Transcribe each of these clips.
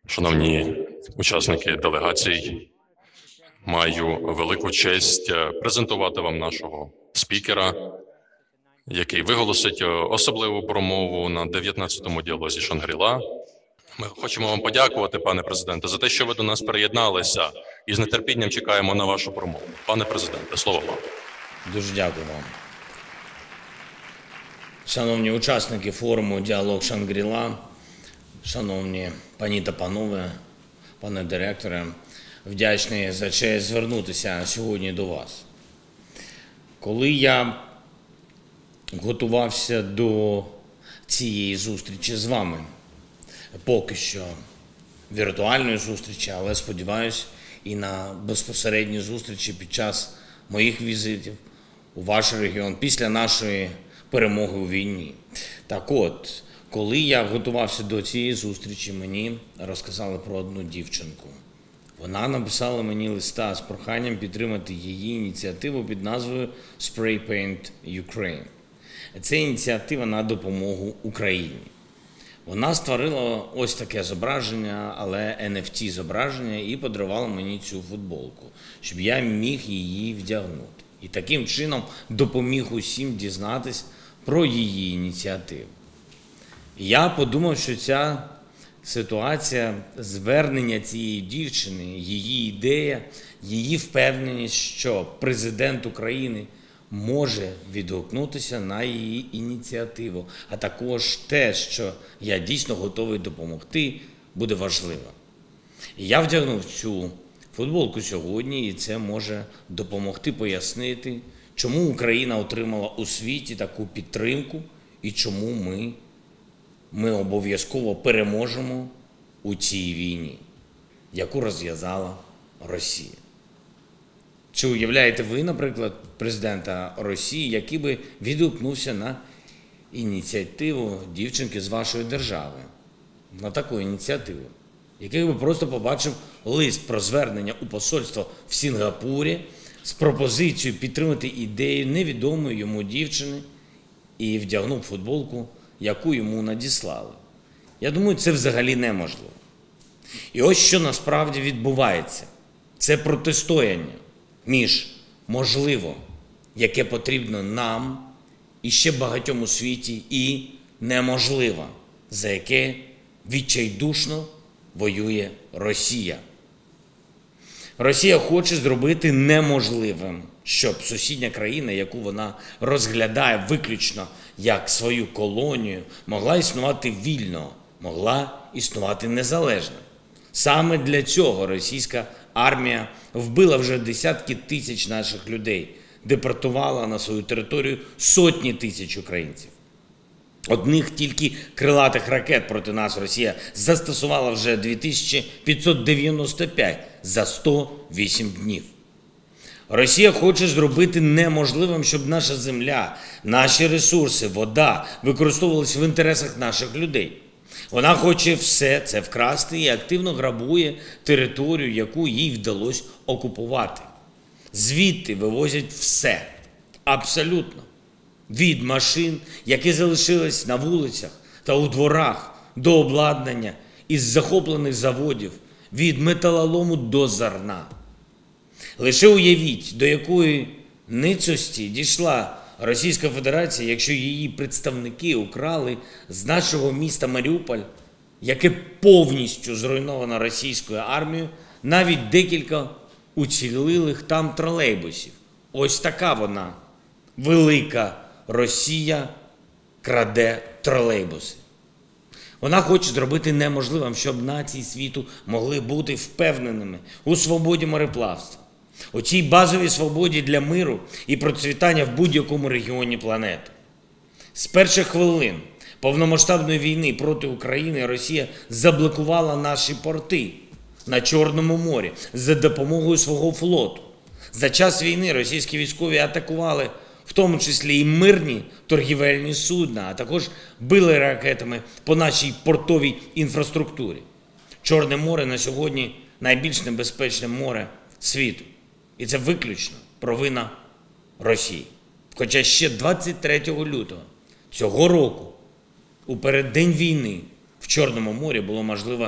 Шановні учасники делегацій, маю велику честь презентувати вам нашого спікера, який виголосить особливу промову на 19-му діалозі Шангрі-Ла. Ми хочемо вам подякувати, пане президенте, за те, що ви до нас приєдналися, і з нетерпінням чекаємо на вашу промову. Пане президенте, слово вам. Дуже дякую вам. Шановні учасники форуму «Діалог Шангрі-Ла», шановні пані та панове, пане директоре, вдячний за честь звернутися сьогодні до вас. Коли я готувався до цієї зустрічі з вами, поки що віртуальної зустрічі, але сподіваюся і на безпосередні зустрічі під час моїх візитів у ваш регіон після нашої перемоги у війні. Так от, коли я готувався до цієї зустрічі, мені розказали про одну дівчинку. Вона написала мені листа з проханням підтримати її ініціативу під назвою Spray Paint Ukraine. Це ініціатива на допомогу Україні. Вона створила ось таке зображення, але NFT-зображення, і подарувала мені цю футболку, щоб я міг її вдягнути. І таким чином допоміг усім дізнатись про її ініціативу. Я подумав, що ця ситуація, звернення цієї дівчини, її ідея, її впевненість, що президент України може відгукнутися на її ініціативу, а також те, що я дійсно готовий допомогти, буде важливо. І я вдягнув цю футболку сьогодні, і це може допомогти пояснити, чому Україна отримала у світі таку підтримку і чому ми обов'язково переможемо у цій війні, яку розв'язала Росія. Чи уявляєте ви, наприклад, президента Росії, який би відгукнувся на ініціативу дівчинки з вашої держави, на таку ініціативу, який би просто побачив лист про звернення у посольство в Сінгапурі з пропозицією підтримати ідею невідомої йому дівчини і вдягнув футболку, яку йому надіслали? Я думаю, це взагалі неможливо. І ось що насправді відбувається. Це протистояння між можливо, яке потрібно нам і ще багатьом у світі, і неможливо, за яке відчайдушно воює Росія. Росія хоче зробити неможливим, щоб сусідня країна, яку вона розглядає виключно як свою колонію, могла існувати вільно, могла існувати незалежно. Саме для цього російська армія вбила вже десятки тисяч наших людей, депортувала на свою територію сотні тисяч українців. Одних тільки крилатих ракет проти нас Росія застосувала вже 2595 за 108 днів. Росія хоче зробити неможливим, щоб наша земля, наші ресурси, вода використовувалися в інтересах наших людей. Вона хоче все це вкрасти і активно грабує територію, яку їй вдалося окупувати. Звідти вивозять все, абсолютно. Від машин, які залишились на вулицях та у дворах, до обладнання із захоплених заводів, від металолому до зерна. Лише уявіть, до якої ницості дійшла Російська Федерація, якщо її представники украли з нашого міста Маріуполь, яке повністю зруйновано російською армією, навіть декілька уцілілих там тролейбусів. Ось така вона, велика Росія, краде тролейбуси. Вона хоче зробити неможливим, щоб нації світу могли бути впевненими у свободі мореплавства, у цій базовій свободі для миру і процвітання в будь-якому регіоні планети. З перших хвилин повномасштабної війни проти України Росія заблокувала наші порти на Чорному морі за допомогою свого флоту. За час війни російські військові атакували в тому числі і мирні торгівельні судна, а також били ракетами по нашій портовій інфраструктурі. Чорне море на сьогодні найбільш небезпечне море світу. І це виключно провина Росії. Хоча ще 23 лютого цього року, у переддень війни, в Чорному морі було можливо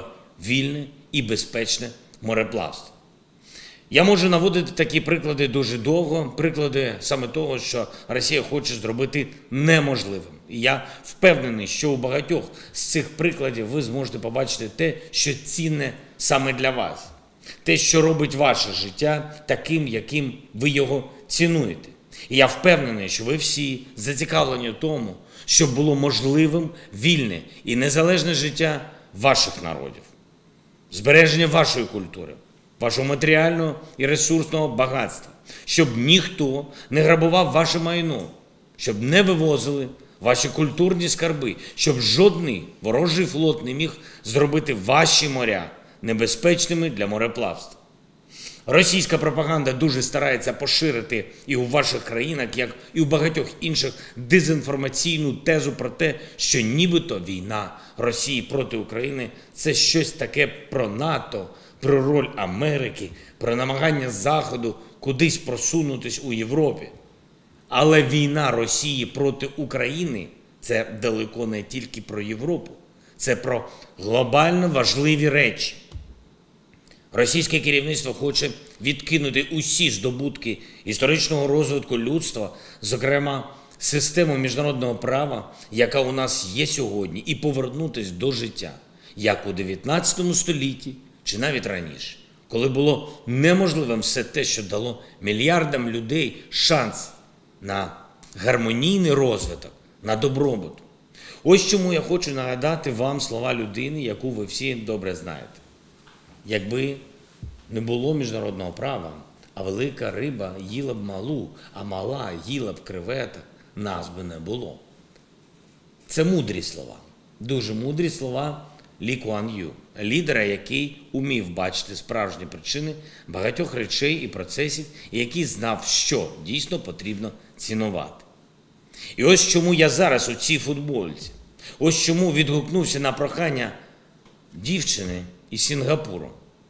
вільне і безпечне мореплавство. Я можу наводити такі приклади дуже довго, приклади саме того, що Росія хоче зробити неможливим. І я впевнений, що у багатьох з цих прикладів ви зможете побачити те, що цінне саме для вас. Те, що робить ваше життя таким, яким ви його цінуєте. І я впевнений, що ви всі зацікавлені в тому, щоб було можливим вільне і незалежне життя ваших народів, збереження вашої культури, вашого матеріального і ресурсного багатства, щоб ніхто не грабував ваше майно, щоб не вивозили ваші культурні скарби, щоб жодний ворожий флот не міг зробити ваші моря небезпечними для мореплавства. Російська пропаганда дуже старається поширити і у ваших країнах, як і у багатьох інших, дезінформаційну тезу про те, що нібито війна Росії проти України – це щось таке про НАТО, про роль Америки, про намагання Заходу кудись просунутись у Європі. Але війна Росії проти України – це далеко не тільки про Європу. Це про глобально важливі речі. Російське керівництво хоче відкинути усі здобутки історичного розвитку людства, зокрема систему міжнародного права, яка у нас є сьогодні, і повернутися до життя, як у 19 столітті чи навіть раніше, коли було неможливим все те, що дало мільярдам людей шанс на гармонійний розвиток, на добробут. Ось чому я хочу нагадати вам слова людини, яку ви всі добре знаєте. Якби не було міжнародного права, а велика риба їла б малу, а мала їла б креветок, нас би не було. Це мудрі слова, дуже мудрі слова Лі Куан Ю, лідера, який умів бачити справжні причини багатьох речей і процесів, і який знав, що дійсно потрібно цінувати. І ось чому я зараз у цій футболці, ось чому відгукнувся на прохання дівчини із Сінгапуру.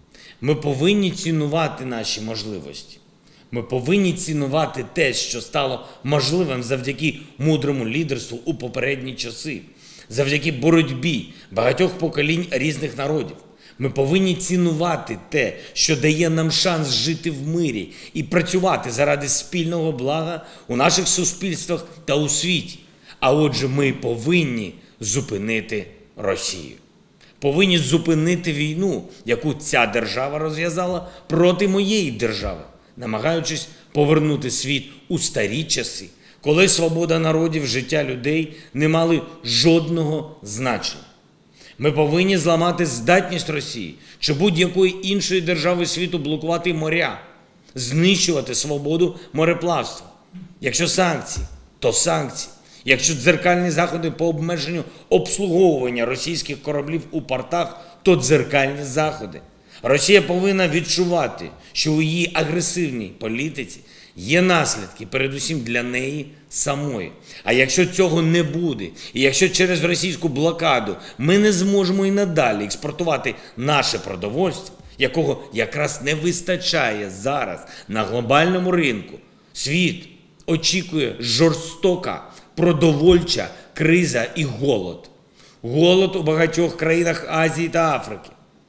Ми повинні цінувати наші можливості. Ми повинні цінувати те, що стало можливим завдяки мудрому лідерству у попередні часи, завдяки боротьбі багатьох поколінь різних народів. Ми повинні цінувати те, що дає нам шанс жити в мирі і працювати заради спільного блага у наших суспільствах та у світі. А отже, ми повинні зупинити Росію. Повинні зупинити війну, яку ця держава розв'язала проти моєї держави, намагаючись повернути світ у старі часи, коли свобода народів, життя людей не мали жодного значення. Ми повинні зламати здатність Росії чи будь-якої іншої держави світу блокувати моря, знищувати свободу мореплавства. Якщо санкції, то санкції. Якщо дзеркальні заходи по обмеженню обслуговування російських кораблів у портах, то дзеркальні заходи. Росія повинна відчувати, що у її агресивній політиці є наслідки, передусім для неї самої. А якщо цього не буде, і якщо через російську блокаду ми не зможемо і надалі експортувати наше продовольство, якого якраз не вистачає зараз на глобальному ринку, світ очікує жорстока продовольча криза і голод. Голод у багатьох країнах Азії та Африки.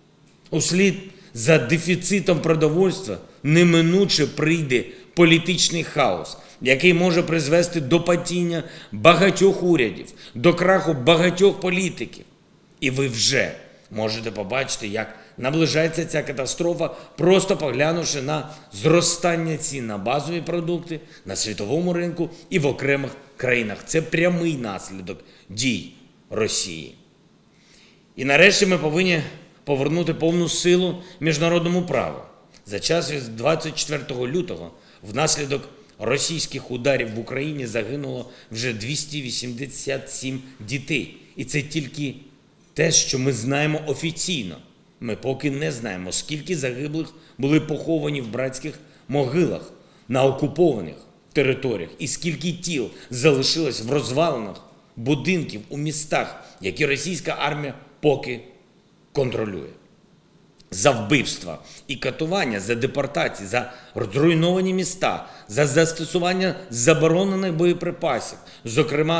Услід за дефіцитом продовольства неминуче прийде політичний хаос, який може призвести до падіння багатьох урядів, до краху багатьох політиків. І ви вже можете побачити, як наближається ця катастрофа, просто поглянувши на зростання цін на базові продукти, на світовому ринку і в окремих країнах. Це прямий наслідок дій Росії. І нарешті ми повинні повернути повну силу міжнародному праву. За час від 24 лютого внаслідок російських ударів в Україні загинуло вже 287 дітей. І це тільки те, що ми знаємо офіційно. Ми поки не знаємо, скільки загиблих були поховані в братських могилах на окупованих територіях і скільки тіл залишилось в розвалинах будинків у містах, які російська армія поки контролює. За вбивства і катування, за депортації, за зруйновані міста, за застосування заборонених боєприпасів, зокрема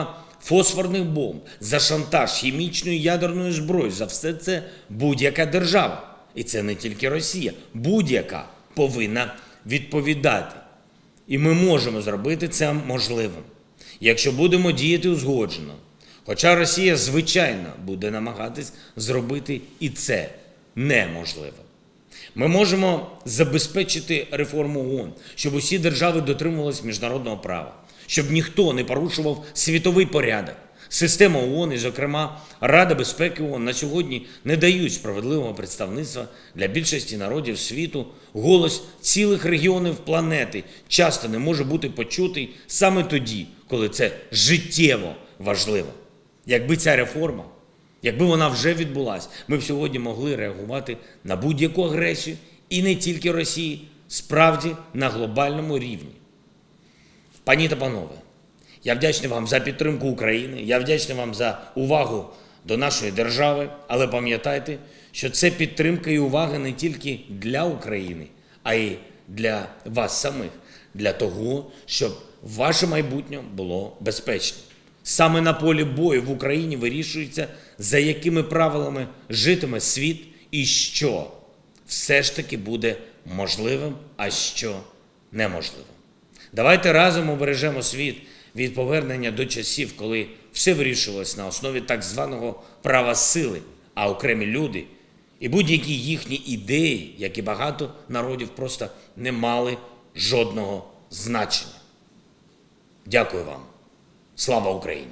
фосфорних бомб, за шантаж хімічною ядерною зброєю, за все це будь-яка держава, і це не тільки Росія, будь-яка повинна відповідати. І ми можемо зробити це можливим, якщо будемо діяти узгоджено. Хоча Росія, звичайно, буде намагатись зробити і це неможливо. Ми можемо забезпечити реформу ООН, щоб усі держави дотримувалися міжнародного права, щоб ніхто не порушував світовий порядок. Система ООН і, зокрема, Рада безпеки ООН на сьогодні не дають справедливого представництва для більшості народів світу. Голос цілих регіонів планети часто не може бути почутий саме тоді, коли це життєво важливо. Якби ця реформа, якби вона вже відбулась, ми б сьогодні могли реагувати на будь-яку агресію і не тільки Росії, справді на глобальному рівні. Пані та панове, я вдячний вам за підтримку України, я вдячний вам за увагу до нашої держави, але пам'ятайте, що це підтримка і увага не тільки для України, а й для вас самих, для того, щоб ваше майбутнє було безпечним. Саме на полі бою в Україні вирішується, за якими правилами житиме світ і що все ж таки буде можливим, а що неможливим. Давайте разом убережемо світ від повернення до часів, коли все вирішувалось на основі так званого права сили, а окремі люди і будь-які їхні ідеї, як і багато народів, просто не мали жодного значення. Дякую вам. Слава Україні!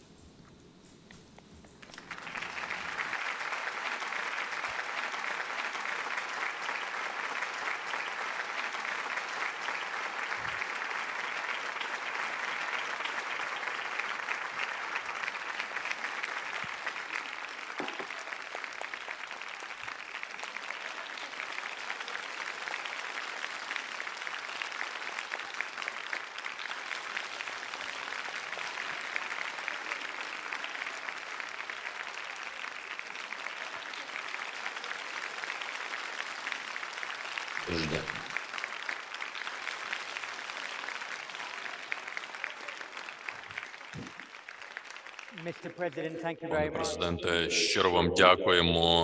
Дуже дякую. Пане президенте, щиро вам дякуємо,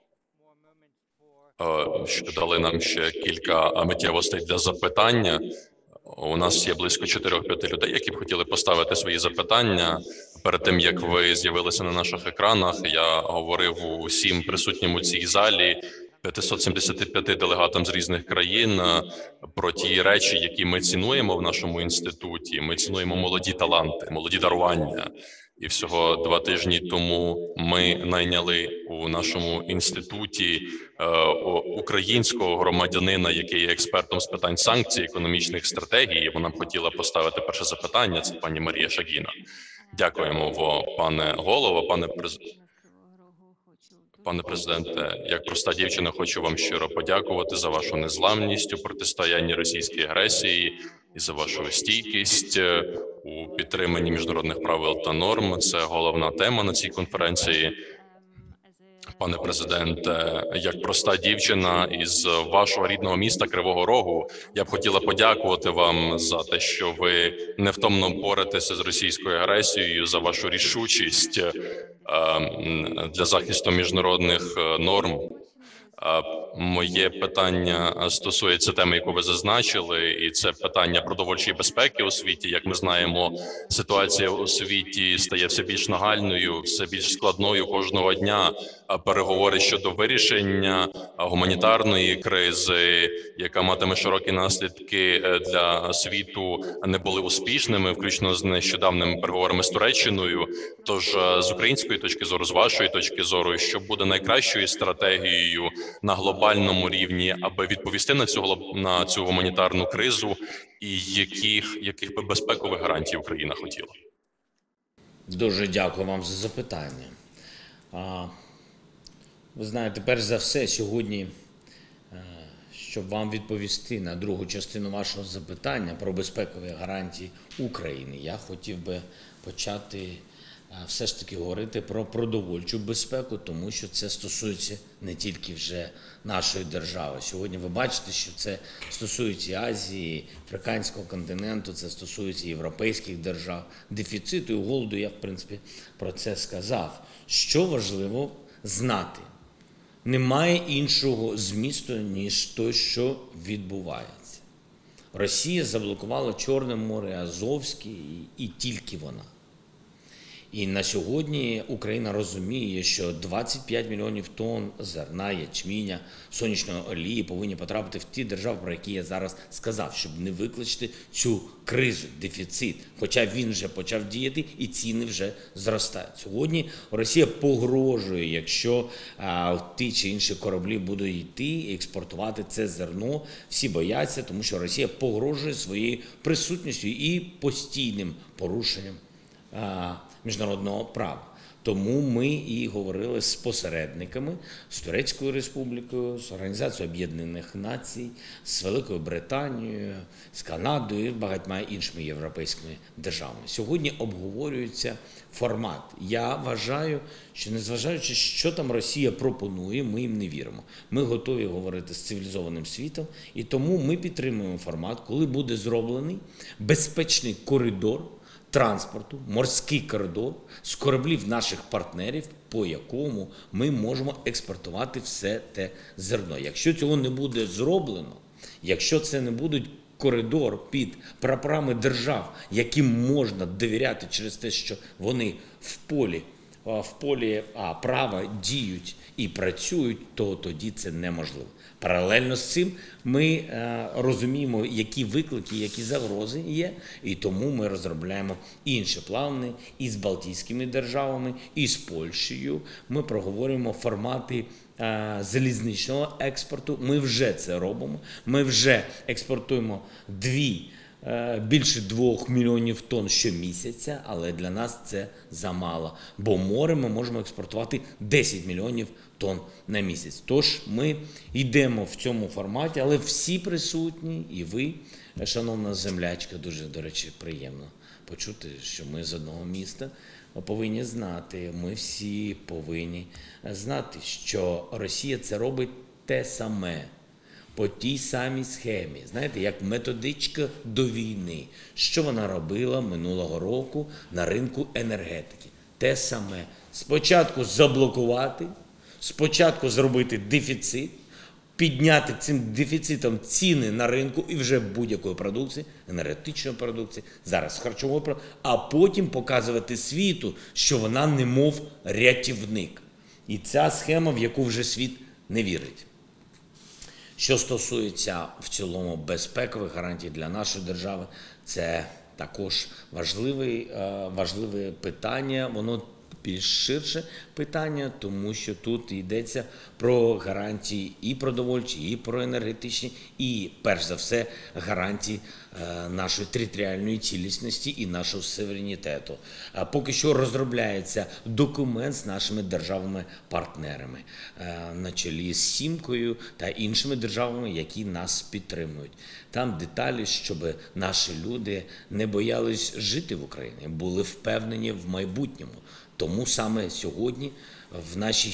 що дали нам ще кілька миттєвостей для запитання. У нас є близько 4-5 людей, які б хотіли поставити свої запитання. Перед тим, як ви з'явилися на наших екранах, я говорив усім присутнім у цій залі, 575 делегатам з різних країн, про ті речі, які ми цінуємо в нашому інституті. Ми цінуємо молоді таланти, молоді дарування. І всього 2 тижні тому ми найняли у нашому інституті українського громадянина, який є експертом з питань санкцій, економічних стратегій. Вона б хотіла поставити перше запитання. Це пані Марія Шагіна. Дякуємо, пане голово, пане президенте. Як проста дівчина, хочу вам щиро подякувати за вашу незламність у протистоянні російській агресії і за вашу стійкість у підтриманні міжнародних правил та норм. Це головна тема на цій конференції. Пане президенте, як проста дівчина із вашого рідного міста Кривого Рогу, я б хотіла подякувати вам за те, що ви невтомно боретеся з російською агресією, за вашу рішучість для захисту міжнародних норм. Моє питання стосується теми, яку ви зазначили, і це питання продовольчої безпеки у світі. Як ми знаємо, ситуація у світі стає все більш нагальною, все більш складною кожного дня. Переговори щодо вирішення гуманітарної кризи, яка матиме широкі наслідки для світу, не були успішними, включно з нещодавними переговорами з Туреччиною. Тож з української точки зору, з вашої точки зору, що буде найкращою стратегією на глобальному рівні, аби відповісти на цю гуманітарну кризу, і яких би безпекових гарантій Україна хотіла? Дуже дякую вам за запитання. Ви знаєте, перш за все, сьогодні, щоб вам відповісти на другу частину вашого запитання про безпекові гарантії України, я хотів би почати все ж таки говорити про продовольчу безпеку, тому що це стосується не тільки вже нашої держави. Сьогодні ви бачите, що це стосується і Азії, Африканського континенту, це стосується європейських держав. Дефіциту і голоду, я в принципі про це сказав. Що важливо знати? Немає іншого змісту, ніж те, що відбувається. Росія заблокувала Чорне море, Азовське і тільки вона. І на сьогодні Україна розуміє, що 25 мільйонів тонн зерна, ячменя, сонячної олії повинні потрапити в ті держави, про які я зараз сказав, щоб не викликати цю кризу, дефіцит. Хоча він вже почав діяти і ціни вже зростають. Сьогодні Росія погрожує, якщо ті чи інші кораблі будуть йти і експортувати це зерно. Всі бояться, тому що Росія погрожує своєю присутністю і постійним порушенням міжнародного права. Тому ми і говорили з посередниками, з Турецькою Республікою, з Організацією Об'єднаних Націй, з Великою Британією, з Канадою і багатьма іншими європейськими державами. Сьогодні обговорюється формат. Я вважаю, що незважаючи, що там Росія пропонує, ми їм не віримо. Ми готові говорити з цивілізованим світом, і тому ми підтримуємо формат, коли буде зроблений безпечний коридор транспорту, морський коридор з кораблів наших партнерів, по якому ми можемо експортувати все те зерно. Якщо цього не буде зроблено, якщо це не буде коридор під прапорами держав, яким можна довіряти через те, що вони в полі права діють і працюють, то тоді це неможливо. Паралельно з цим ми розуміємо, які виклики, які загрози є, і тому ми розробляємо інші плани і з Балтійськими державами, і з Польщею. Ми проговорюємо формати залізничного експорту. Ми вже це робимо. Ми вже експортуємо більше 2 мільйонів тонн щомісяця, але для нас це замало. Бо море ми можемо експортувати 10 мільйонів тонн на місяць. Тож ми йдемо в цьому форматі, але всі присутні, і ви, шановна землячка, дуже, до речі, приємно почути, що ми з одного міста повинні знати, ми всі повинні знати, що Росія це робить те саме. По тій самій схемі, знаєте, як методичка до війни. Що вона робила минулого року на ринку енергетики? Те саме. Спочатку заблокувати, спочатку зробити дефіцит, підняти цим дефіцитом ціни на ринку і вже будь-якої продукції, енергетичної продукції, зараз харчової продукції, а потім показувати світу, що вона немов рятівник. І ця схема, в яку вже світ не вірить. Що стосується в цілому безпекових гарантій для нашої держави, це також важливе питання, воно більш ширше питання, тому що тут йдеться про гарантії і продовольчі, і про енергетичні, і, перш за все, гарантії нашої територіальної цілісності і нашого суверенітету. Поки що розробляється документ з нашими державами-партнерами на чолі з Сімкою та іншими державами, які нас підтримують. Там деталі, щоб наші люди не боялись жити в Україні, були впевнені в майбутньому. Тому саме сьогодні в нашій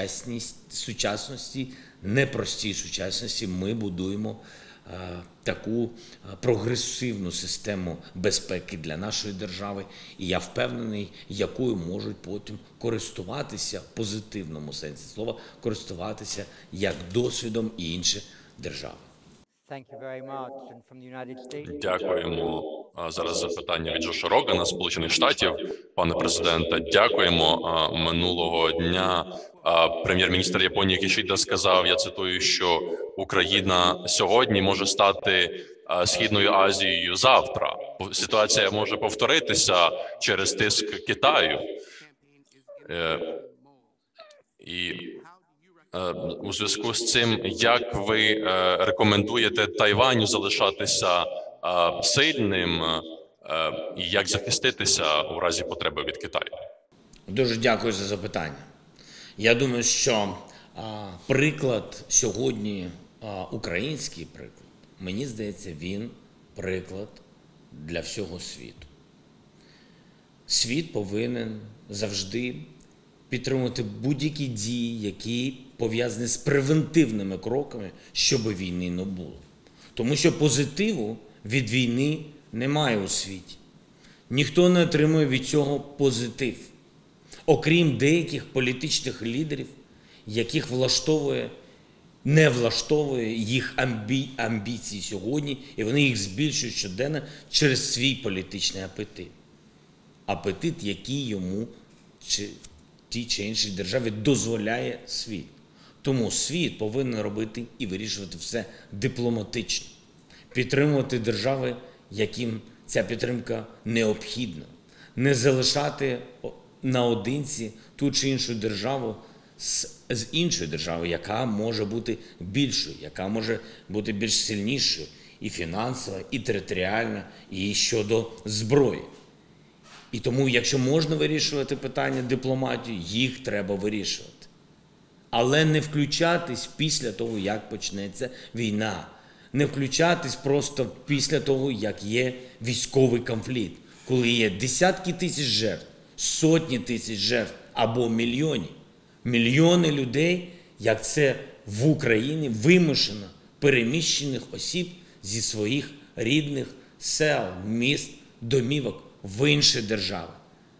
сучасності, непростій сучасності, ми будуємо таку прогресивну систему безпеки для нашої держави. І я впевнений, якою можуть потім користуватися, в позитивному сенсі слова, користуватися як досвідом і інші держави. Дякуємо. Зараз запитання від Джоша Рогана, Сполучених Штатів. Пане президенте, дякуємо. Минулого дня прем'єр-міністр Японії Кішіда сказав, я цитую, що Україна сьогодні може стати Східною Азією завтра. Ситуація може повторитися через тиск Китаю. І у зв'язку з цим, як ви рекомендуєте Тайваню залишатися сильним і як захиститися у разі потреби від Китаю? Дуже дякую за запитання. Я думаю, що приклад сьогодні, український приклад, мені здається, він приклад для всього світу. світ повинен завжди підтримувати будь-які дії, які пов'язані з превентивними кроками, щоб війни не було. Тому що позитиву від війни немає у світі. Ніхто не отримує від цього позитив, окрім деяких політичних лідерів, яких не влаштовує їх амбіції сьогодні, і вони їх збільшують щоденно через свій політичний апетит. Апетит, який йому чи тій чи іншій державі дозволяє світ. Тому світ повинен робити і вирішувати все дипломатично, підтримувати держави, яким ця підтримка необхідна, не залишати наодинці ту чи іншу державу з іншою державою, яка може бути більшою, яка може бути більш сильнішою і фінансово, і територіально, і щодо зброї. І тому, якщо можна вирішувати питання дипломатії, їх треба вирішувати. Але не включатись після того, як почнеться війна. Не включатись просто після того, як є військовий конфлікт. Коли є десятки тисяч жертв, сотні тисяч жертв або мільйонів. Мільйони людей, як це в Україні, вимушено переміщених осіб зі своїх рідних сел, міст, домівок в інші держави.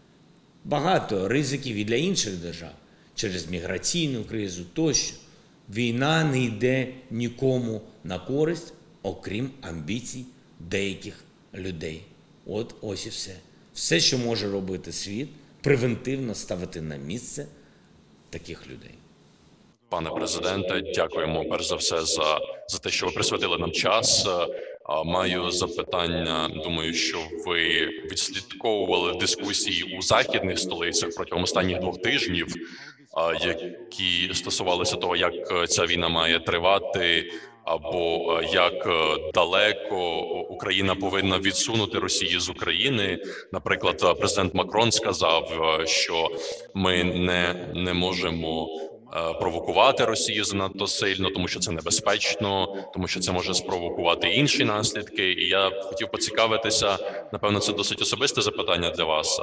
Багато ризиків і для інших держав через міграційну кризу тощо. Війна не йде нікому на користь, окрім амбіцій деяких людей. Ось і все. Все, що може робити світ, превентивно ставити на місце таких людей. Пане президенте, дякуємо перш за все за те, що ви присвятили нам час. Маю запитання. Думаю, що ви відслідковували дискусії у західних столицях протягом останніх 2 тижнів, які стосувалися того, як ця війна має тривати, або як далеко Україна повинна відсунути Росію з України. Наприклад, президент Макрон сказав, що ми не можемо провокувати Росію занадто сильно, тому що це небезпечно, тому що це може спровокувати інші наслідки. І я хотів поцікавитися, напевно, це досить особисте запитання для вас.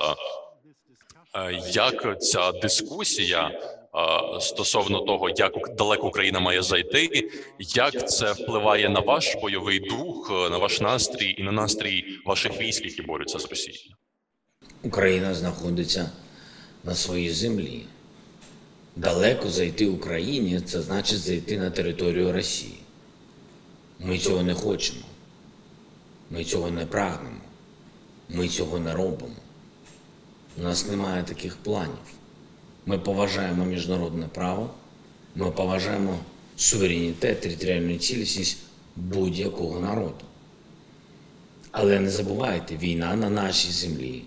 Як ця дискусія стосовно того, як далеко Україна має зайти, як це впливає на ваш бойовий дух, на ваш настрій і на настрій ваших військ, які борються з Росією? Україна знаходиться на своїй землі. Далеко зайти Україні – це значить зайти на територію Росії. Ми цього не хочемо. Ми цього не прагнемо. Ми цього не робимо. У нас немає таких планів. Ми поважаємо міжнародне право, ми поважаємо суверенітет, територіальну цілісність будь-якого народу. Але не забувайте, війна на нашій землі.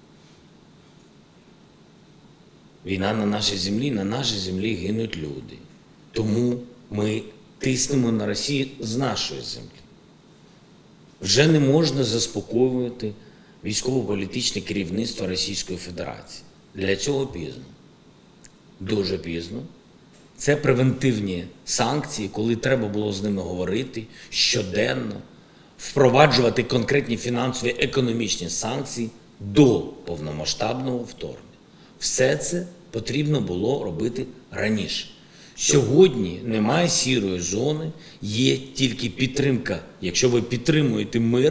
Війна на нашій землі гинуть люди. Тому ми тиснемо на Росію з нашої землі. Вже не можна заспокоювати військово-політичне керівництво Російської Федерації. Для цього пізно. Дуже пізно. Це превентивні санкції, коли треба було з ними говорити щоденно, впроваджувати конкретні фінансові економічні санкції до повномасштабного вторгнення. Все це потрібно було робити раніше. Сьогодні немає сірої зони, є тільки підтримка. Якщо ви підтримуєте мир,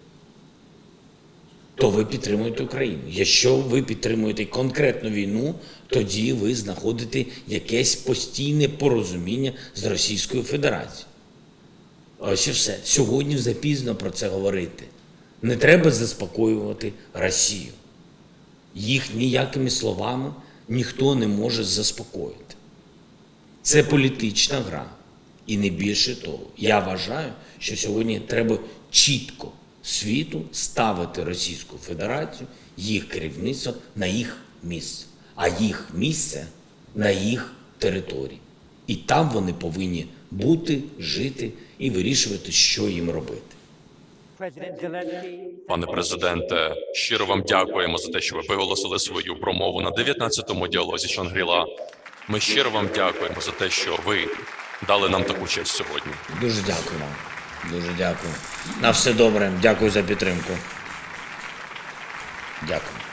то ви підтримуєте Україну. Якщо ви підтримуєте конкретну війну, тоді ви знаходите якесь постійне порозуміння з Російською Федерацією. Ось і все. Сьогодні запізно про це говорити. Не треба заспокоювати Росію. Їх ніякими словами ніхто не може заспокоїти. Це політична гра. І не більше того. Я вважаю, що сьогодні треба чітко світу ставити Російську Федерацію, їх керівництво на їх місце. А їх місце на їх території. І там вони повинні бути, жити і вирішувати, що їм робити. Пане президенте, щиро вам дякуємо за те, що ви виголосили свою промову на 19-му діалозі Шангрі-Ла. Ми щиро вам дякуємо за те, що ви дали нам таку честь сьогодні. Дуже дякую вам. Дуже дякую. На все добре. Дякую за підтримку. Дякую.